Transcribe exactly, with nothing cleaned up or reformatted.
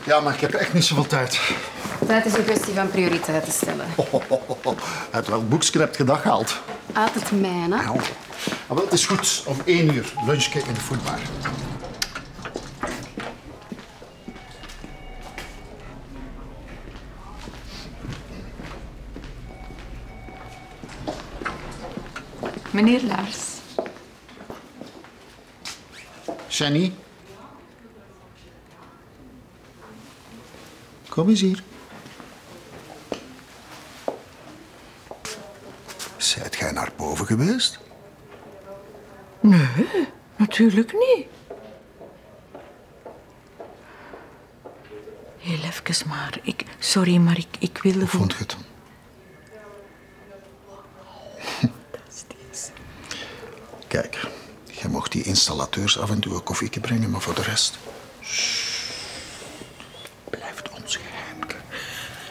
Ja, maar ik heb echt niet zoveel tijd. Het is een kwestie van prioriteiten stellen. Oh, oh, oh, oh. Uit welk boekje heb je dat gehaald? Uit het mijne. Nou, ah, wel, het is goed. Om één uur lunchje in de foodbar. Meneer Lars. Jenny? Kom eens hier. Zijt jij naar boven geweest? Nee, natuurlijk niet. Heel even maar. Ik, sorry, maar ik, ik wilde... Hoe vond je het? Fantastisch. Kijk, je mocht die installateurs af en toe een koffietje brengen, maar voor de rest... Shh, blijft ons geheimke.